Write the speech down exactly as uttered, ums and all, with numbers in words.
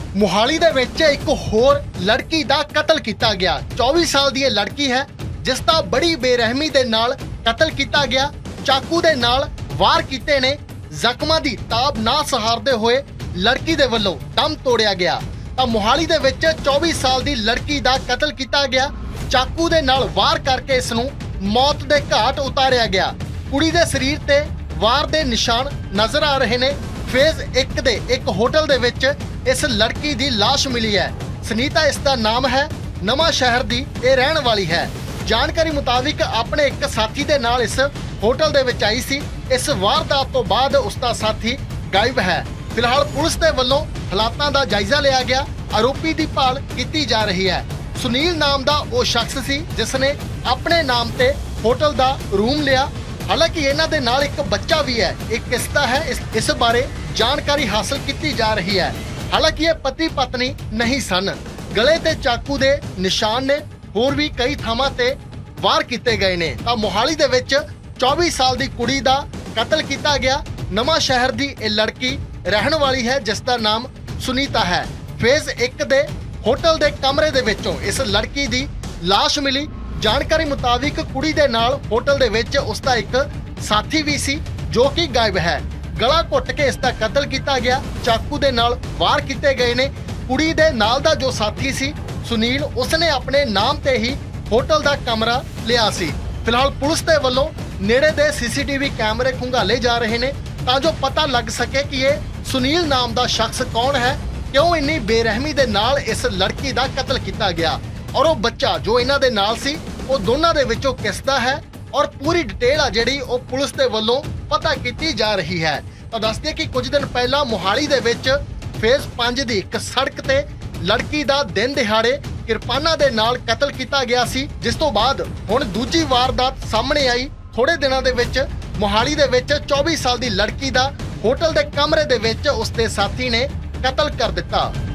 ਮੁਹਾਲੀ ਦੇ ਵਿੱਚ ਇੱਕ ਹੋਰ ਲੜਕੀ ਦਾ ਕਤਲ ਕੀਤਾ ਗਿਆ। ਚੌਵੀ ਸਾਲ ਦੀ ਇਹ ਲੜਕੀ ਹੈ ਜਿਸ ਦਾ ਬੜੀ ਬੇਰਹਿਮੀ ਦੇ ਨਾਲ ਕਤਲ ਕੀਤਾ ਗਿਆ। ਚਾਕੂ ਦੇ ਨਾਲ ਵਾਰ ਕੀਤੇ ਨੇ। ਜ਼ਖਮਾਂ ਦੀ ਤਾਬ ਨਾ ਸਹਾਰਦੇ ਹੋਏ ਲੜਕੀ ਦੇ ਵੱਲੋਂ ਦਮ ਤੋੜਿਆ ਗਿਆ। ਤਾਂ ਮੁਹਾਲੀ ਦੇ ਵਿੱਚ ਚੌਵੀ ਸਾਲ ਦੀ ਲੜਕੀ ਦਾ ਕਤਲ ਕੀਤਾ ਗਿਆ। ਚਾਕੂ ਦੇ ਨਾਲ ਵਾਰ ਕਰਕੇ ਇਸ ਨੂੰ ਮੌਤ ਦੇ ਘਾਟ ਉਤਾਰਿਆ ਗਿਆ। ਕੁੜੀ ਦੇ ਸਰੀਰ ਤੇ ਵਾਰ ਦੇ ਨਿਸ਼ਾਨ ਨਜ਼ਰ ਆ ਰਹੇ ਨੇ। ਫੇਜ਼ ਇੱਕ ਦੇ ਇੱਕ ਹੋਟਲ ਦੇ ਵਿੱਚ ਇਸ ਲੜਕੀ ਦੀ ਲਾਸ਼ ਮਿਲੀ ਹੈ। ਸੁਨੀਤਾ ਇਸ ਦਾ ਨਾਮ ਹੈ। ਨਵਾਂ ਸ਼ਹਿਰ ਦੀ ਇਹ ਰਹਿਣ ਵਾਲੀ ਹੈ। ਜਾਣਕਾਰੀ ਮੁਤਾਬਿਕ ਆਪਣੇ ਇੱਕ ਸਾਥੀ ਦੇ ਨਾਲ ਇਸ ਹੋਟਲ ਦੇ ਵਿੱਚ ਆਈ ਸੀ। ਇਸ ਵਾਰਦਾਤ ਤੋਂ ਬਾਅਦ ਉਸ ਦਾ ਸਾਥੀ ਗਾਇਬ ਹੈ। ਫਿਲਹਾਲ ਪੁਲਿਸ ਦੇ ਵੱਲੋਂ ਹਾਲਾਤਾਂ ਦਾ ਜਾਇਜ਼ਾ ਲਿਆ ਗਿਆ। ਆਰੋਪੀ ਦੀ ਭਾਲ ਕੀਤੀ ਜਾ ਰਹੀ ਹੈ। ਸੁਨੀਲ ਨਾਮ ਦਾ ਉਹ ਸ਼ਖਸ ਸੀ ਜਿਸ ਨੇ ਆਪਣੇ ਨਾਮ ਤੇ ਹੋਟਲ ਦਾ ਰੂਮ ਲਿਆ। ਹਾਲਾਂਕਿ ਇਹਨਾਂ ਦੇ ਨਾਲ ਇੱਕ ਬੱਚਾ ਵੀ ਹੈ। ਇਹ ਕਿਸ ਦਾ ਹੈ ਇਸ, ਇਸ ਬਾਰੇ ਜਾਣਕਾਰੀ ਹਾਸਲ ਕੀਤੀ ਜਾ ਰਹੀ ਹੈ। ਹਾਲਾਂਕਿ ਇਹ ਪਤੀ ਪਤਨੀ ਨਹੀਂ ਸਨ। ਗਲੇ ਤੇ ਚਾਕੂ ਦੇ ਨਿਸ਼ਾਨ ਨੇ। ਹੋਰ ਵੀ ਕਈ ਥਾਵਾਂ ਤੇ ਵਾਰ ਕੀਤੇ ਗਏ ਨੇ। ਤਾਂ ਮੁਹਾਲੀ ਦੇ ਵਿੱਚ ਚੌਵੀ ਸਾਲ ਦੀ ਕੁੜੀ ਦਾ ਕਤਲ ਕੀਤਾ ਗਿਆ। ਨਵਾਂ ਸ਼ਹਿਰ ਦੀ ਇਹ ਲੜਕੀ ਰਹਿਣ ਵਾਲੀ ਹੈ ਜਿਸ ਦਾ ਨਾਮ ਸੁਨੀਤਾ ਹੈ। ਫੇਜ਼ ਇੱਕ ਦੇ ਹੋਟਲ ਦੇ ਕਮਰੇ ਦੇ ਵਿੱਚੋਂ ਇਸ ਲੜਕੀ ਦੀ ਲਾਸ਼ ਮਿਲੀ। ਜਾਣਕਾਰੀ ਮੁਤਾਬਿਕ ਕੁੜੀ ਦੇ ਨਾਲ ਹੋਟਲ ਦੇ ਵਿੱਚ ਉਸ ਦਾ ਇੱਕ ਸਾਥੀ ਵੀ ਸੀ ਜੋ ਕਿ ਗਾਇਬ ਹੈ। ਗਲਾ ਘੁੱਟ ਕੇ ਇਸ ਦਾ ਕਤਲ ਕੀਤਾ ਗਿਆ। ਚਾਕੂ ਦੇ ਨਾਲ ਵਾਰ ਕੀਤੇ ਗਏ ਨੇ। ਕੁੜੀ ਦੇ ਨਾਲ ਦਾ ਜੋ ਸਾਥੀ ਸੀ ਸੁਨੀਲ, ਉਸਨੇ ਆਪਣੇ ਨਾਮ ਤੇ ਹੀ ਹੋਟਲ ਦਾ ਕਮਰਾ ਲਿਆ ਸੀ। ਫਿਲਹਾਲ ਪੁਲਿਸ ਦੇ ਵੱਲੋਂ ਨੇੜੇ ਦੇ ਸੀਸੀਟੀਵੀ ਕੈਮਰੇ ਖੰਗਾਲੇ ਜਾ ਰਹੇ ਨੇ ਤਾਂ ਜੋ ਪਤਾ ਲੱਗ ਸਕੇ ਕਿ ਇਹ ਸੁਨੀਲ ਨਾਮ ਦਾ ਸ਼ਖਸ ਕੌਣ ਹੈ, ਕਿਉਂ ਇੰਨੀ ਬੇਰਹਿਮੀ ਦੇ ਨਾਲ ਇਸ ਲੜਕੀ ਦਾ ਕਤਲ ਕੀਤਾ ਗਿਆ ਔਰ ਉਹ ਬੱਚਾ ਜੋ ਇਹਨਾਂ ਦੇ ਨਾਲ ਸੀ ਉਹ ਦੋਨਾਂ ਦੇ ਵਿੱਚੋਂ ਕਿਸ ਦਾ ਹੈ ਔਰ ਪੂਰੀ ਡਿਟੇਲ ਆ ਜਿਹੜੀ ਉਹ ਪੁਲਿਸ ਦੇ ਵੱਲੋਂ ਪਤਾ ਕੀਤੀ ਜਾ ਰਹੀ ਹੈ। ਤਾਂ ਦੱਸ ਦਈਏ ਕਿ ਕੁਝ ਦਿਨ ਪਹਿਲਾਂ ਮੁਹਾਲੀ ਦੇ ਵਿੱਚ ਫੇਜ਼ ਪੰਜ ਦੀ ਇੱਕ ਸੜਕ ਤੇ ਲੜਕੀ ਦਾ ਦਿਨ ਦਿਹਾੜੇ ਕਿਰਪਾਨਾਂ ਦੇ ਨਾਲ ਕਤਲ ਕੀਤਾ ਗਿਆ ਸੀ, ਜਿਸ ਤੋਂ ਬਾਅਦ ਹੁਣ ਦੂਜੀ ਵਾਰਦਾਤ ਸਾਹਮਣੇ ਆਈ। ਥੋੜੇ ਦਿਨਾਂ ਦੇ ਵਿੱਚ ਮੁਹਾਲੀ ਦੇ ਵਿੱਚ ਚੌਵੀ ਸਾਲ ਦੀ ਲੜਕੀ ਦਾ ਹੋਟਲ ਦੇ ਕਮਰੇ ਦੇ ਵਿੱਚ ਉਸਦੇ ਸਾਥੀ ਨੇ ਕਤਲ ਕਰ ਦਿੱਤਾ।